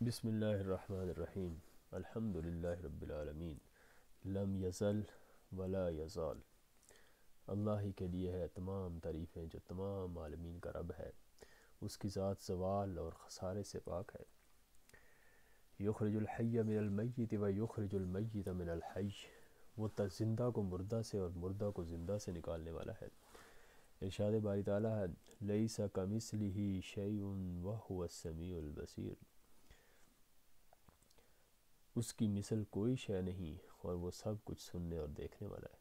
بسم اللہ الرحمن الرحیم۔ الحمد للہ رب العالمین، لم یزل ولا یزال۔ اللہ ہی کے لیے ہے تمام تعریفیں جو تمام عالمین کا رب ہے، اس کی ذات زوال اور خسارے سے پاک ہے۔ یخرج الحی من المیت و یخرج المیت من الحی، وہ زندہ کو مردہ سے اور مردہ کو زندہ سے نکالنے والا ہے۔ ارشاد باری تعالیٰ ہے لیس کمثلہ شیء وہو السمیع البصیر، اس کی مثل کوئی شے نہیں اور وہ سب کچھ سننے اور دیکھنے والا ہے۔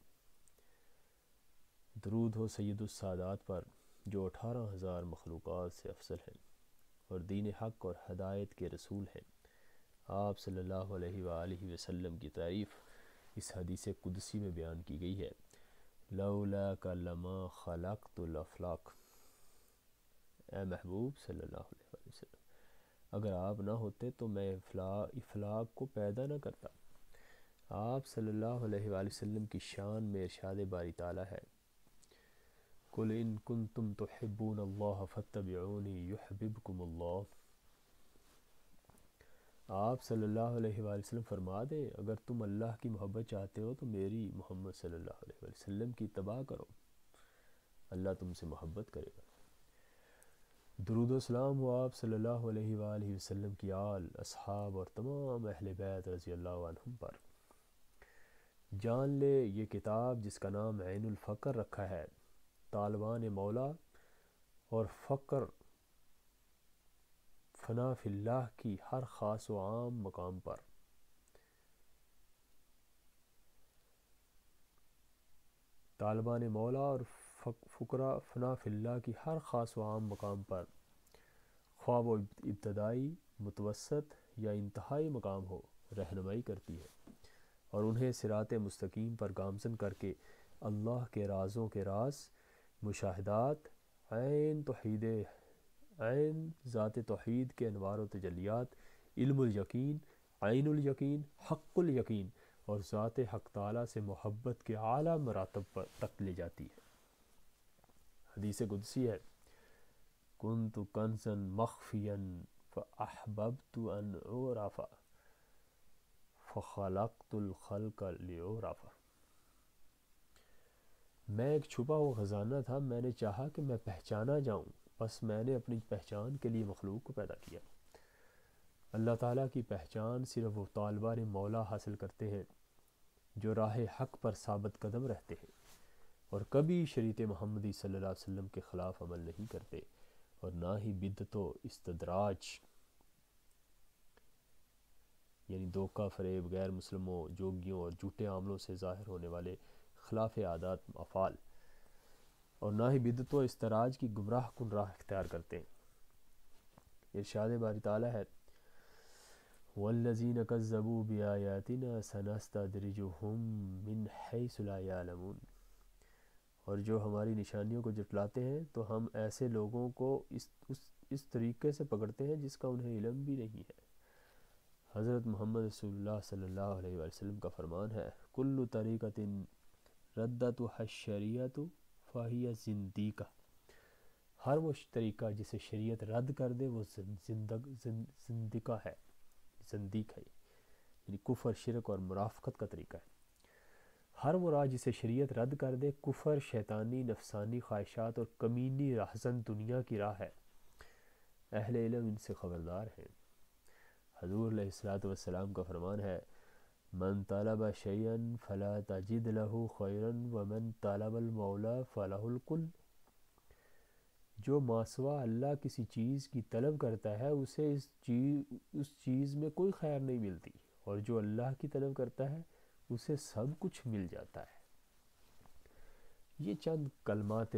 درود ہو سید السادات پر جو 18,000 مخلوقات سے افضل ہیں اور دین حق اور ہدایت کے رسول ہیں۔ آپ صلی اللہ علیہ وآلہ وسلم کی تعریف اس حدیث قدسی میں بیان کی گئی ہے، لولاک لما خلقت الافلاک، اے محبوب صلی اللہ علیہ وآلہ وسلم، اگر آپ نہ ہوتے تو میں افلاک کو پیدا نہ کرتا۔ آپ صلی اللہ علیہ وآلہ وسلم کی شان میں ارشاد باری تعالیٰ ہے قل ان کنتم تحبون اللہ فاتبعونی یحببکم اللہ۔ آپ صلی اللہ علیہ وآلہ وسلم فرما دیں اگر تم اللہ کی محبت چاہتے ہو تو میری محمد صلی اللہ علیہ وآلہ وسلم کی اتباع کرو، اللہ تم سے محبت کرے گا۔ درود و سلام ہو آپ صلی اللہ علیہ وآلہ وسلم کی آل، اصحاب اور تمام اہل بیت رضی اللہ عنہم پر۔ جان لے یہ کتاب جس کا نام عین الفقر رکھا ہے، طالبان مولا اور فقر فنا فی اللہ کی ہر خاص و عام مقام پر، طالبان مولا اور فقرا فنا فی اللہ کی ہر خاص و عام مقام پر، خواہ وہ ابتدائی، متوسط یا انتہائی مقام ہو، رہنمائی کرتی ہے اور انہیں صراط مستقیم پر گامزن کر کے اللہ کے رازوں کے راز، مشاہدات، عین ذات توحید کے انوار و تجلیات، علم الیقین، عین الیقین، حق الیقین اور ذات حق تعالیٰ سے محبت کے اعلیٰ مراتب پر تک لے جاتی ہے۔ حدیث قدسی ہے کنت کنزا مخفیا فاحببت ان اعرف فخلقت الخلق لیعرف، میں ایک چھپا ہوا خزانہ تھا، میں نے چاہا کہ میں پہچانا جاؤں، بس میں نے اپنی پہچان کے لیے مخلوق کو پیدا کیا۔ اللہ تعالیٰ کی پہچان صرف وہ طالبان مولا حاصل کرتے ہیں جو راہ حق پر ثابت قدم رہتے ہیں اور کبھی شریعت محمدی صلی اللہ علیہ وسلم کے خلاف عمل نہیں کرتے اور نہ ہی بدعت و استدراج یعنی دھوکہ فریب غیر مسلموں، جوگیوں اور جھوٹے عاملوں سے ظاہر ہونے والے خلاف عادات افعال اور نہ ہی بدعت و استدراج کی گمراہ کن راہ اختیار کرتے ہیں۔ ارشاد باری تعالیٰ ہے والذین کذبوا بآیاتنا سنستدرجهم من حیث لا یعلمون، اور جو ہماری نشانیوں کو جھٹلاتے ہیں تو ہم ایسے لوگوں کو اس طریقے سے پکڑتے ہیں جس کا انہیں علم بھی نہیں ہے۔ حضرت محمد رسول اللہ صلی اللہ علیہ وسلم کا فرمان ہے کل طریقۃ ردتها الشریعۃ فہی زندیقہ، ہر وہ طریقہ جسے شریعت رد کر دے وہ زندیقہ ہے، زندیق ہے، یعنی کفر، شرک اور مرافقت کا طریقہ ہے۔ ہر وہ راہ جسے شریعت رد کر دے کفر، شیطانی، نفسانی خواہشات اور کمینی راہزن دنیا کی راہ ہے۔ اہل علم ان سے خبردار ہیں۔ حضور علیہ الصلوۃ والسلام کا فرمان ہے من طلب شیئا فلا تجد له خیرا ومن طلب المولا فله الکل، جو ماسوا اللہ کسی چیز کی طلب کرتا ہے اسے اس چیز میں کوئی خیر نہیں ملتی، اور جو اللہ کی طلب کرتا ہے اسے سب کچھ مل جاتا ہے۔ یہ چند کلمات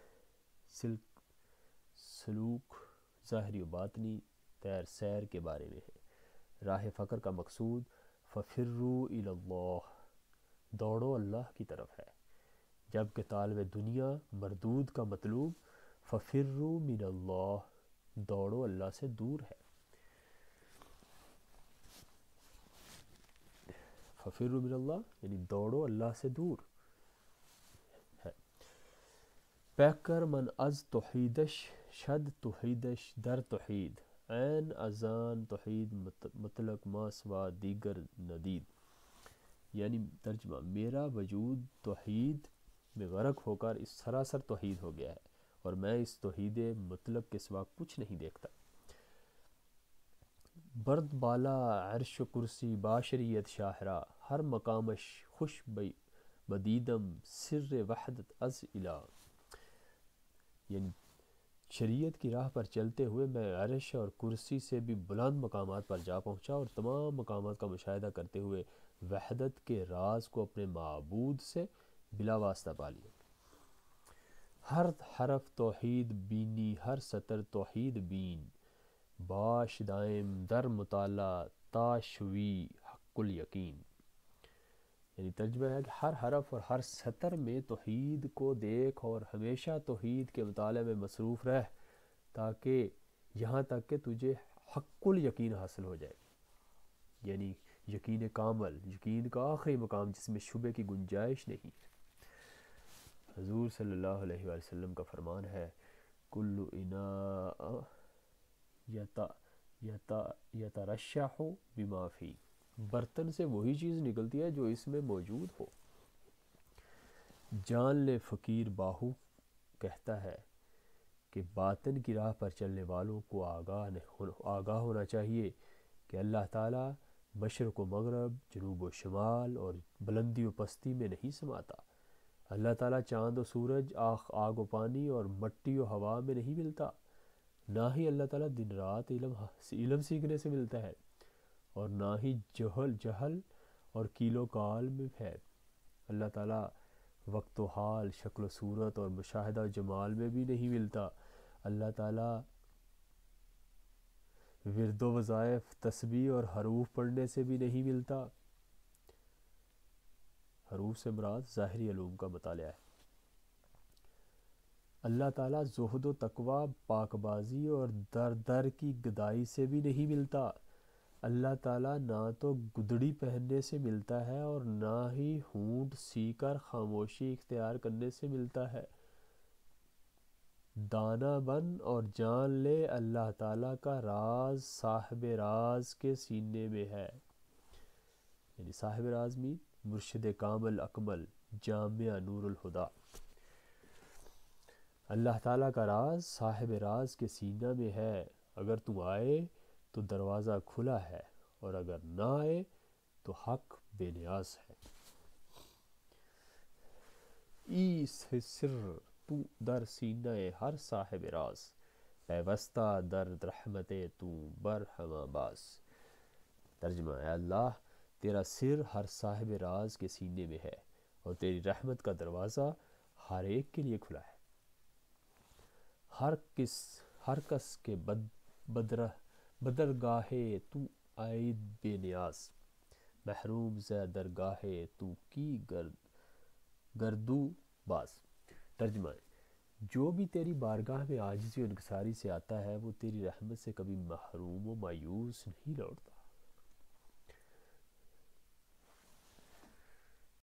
سلوک ظاہری و باطنی تیر سیر کے بارے میں ہے۔ راہ فقر کا مقصود ففروا الی اللہ، دوڑو اللہ کی طرف ہے، جبکہ طالب دنیا مردود کا مطلوب ففروا من اللہ، دوڑو اللہ سے دور ہے۔ ففروا من اللہ یعنی دوڑو اللہ سے دور ہے۔ پیکر من از توحیدش شد توحیدش در توحید، عین اذان توحید مطلق ما سوا دیگر ندید، یعنی ترجمہ میرا وجود توحید میں غرق ہو کر اس سراسر توحید ہو گیا ہے اور میں اس توحید مطلق کے سوا کچھ نہیں دیکھتا۔ برد بالا عرش و کرسی باشریت شاہرہ، ہر مقامش خوش بدیدم سر وحدت از الہ، یعنی شریعت کی راہ پر چلتے ہوئے میں عرش اور کرسی سے بھی بلند مقامات پر جا پہنچا اور تمام مقامات کا مشاہدہ کرتے ہوئے وحدت کے راز کو اپنے معبود سے بلا واسطہ پا لیا۔ ہر حرف توحید بینی، ہر سطر توحید بین، باش دائم در مطالعہ تاشوی حق الیقین، یعنی ترجمہ ہے کہ ہر حرف اور ہر سطر میں توحید کو دیکھ اور ہمیشہ توحید کے مطالعے میں مصروف رہ، تاکہ یہاں تک کہ تجھے حق الیقین حاصل ہو جائے، یعنی یقین کامل، یقین کا آخری مقام جس میں شبہ کی گنجائش نہیں۔ حضور صلی اللہ علیہ وآلہ وسلم کا فرمان ہے، کل اناء یترشح بما فی، برتن سے وہی چیز نکلتی ہے جو اس میں موجود ہو۔ جان لے فقیر باہو کہتا ہے کہ باطن کی راہ پر چلنے والوں کو آگاہ ہونا چاہیے کہ اللہ تعالیٰ مشرق و مغرب، جنوب و شمال اور بلندی و پستی میں نہیں سماتا۔ اللہ تعالیٰ چاند و سورج، آگ و پانی اور مٹی و ہوا میں نہیں ملتا، نہ ہی اللہ تعالیٰ دن رات علم سیکھنے سے ملتا ہے، اور نہ ہی جہل اور کیل و کال میں ہے۔ اللہ تعالیٰ وقت و حال، شکل و صورت اور مشاہدہ و جمال میں بھی نہیں ملتا۔ اللہ تعالیٰ ورد و وظائف، تسبیح اور حروف پڑھنے سے بھی نہیں ملتا۔ حروف سے مراد ظاہری علوم کا مطالعہ ہے۔ اللہ تعالیٰ زہد و تقوی، پاک بازی اور در در کی گدائی سے بھی نہیں ملتا۔ اللہ تعالیٰ نہ تو گدڑی پہننے سے ملتا ہے اور نہ ہی ہونٹ سی کر خاموشی اختیار کرنے سے ملتا ہے۔ دانا بن اور جان لے، اللہ تعالیٰ کا راز صاحب راز کے سینے میں ہے، یعنی صاحب راز میں مرشد کامل اکمل جامع نور الہدا۔ اللہ تعالیٰ کا راز صاحب راز کے سینہ میں ہے، اگر تو آئے تو دروازہ کھلا ہے اور اگر نہ آئے تو حق بے نیاز ہے۔ ای سر تو در سینہ ہر صاحب راز، پیوستہ در رحمت تو برہمہ باز۔ ترجمہ ہے، اللہ تیرا سر ہر صاحب راز کے سینے میں ہے اور تیری رحمت کا دروازہ ہر ایک کے لیے کھلا ہے۔ ہر کس کے بدرگاہ تو عید بے نیاز، محروم ز درگاہ تو کی گردو باز۔ ترجمہ ہے، جو بھی تیری بارگاہ میں عاجزی و انکساری سے آتا ہے وہ تیری رحمت سے کبھی محروم و مایوس نہیں لوٹتا۔